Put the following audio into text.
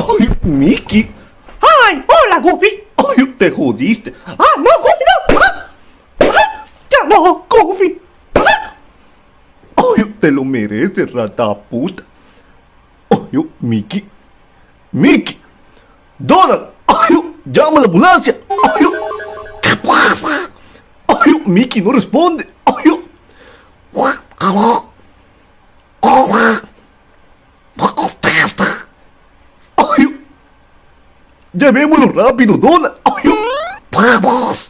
¡Ay, Mickey! ¡Ay, hola, Goofy! ¡Ay, te jodiste! ¡Ah, no, Goofy, no! ¡Ya no, Goofy! ¡Ay, te lo mereces, rata puta! ¡Ay, Mickey! ¡Mickey! ¡Donald! ¡Ay, llama a la ambulancia! ¡Ay, qué pasa! ¡Ay, Mickey no responde! ¡Ay, ¿Aló? Hola. ¿Me contesta? ¡ay! ¡Llamémoslo rápido, Donald! ¡Ay! Vamos.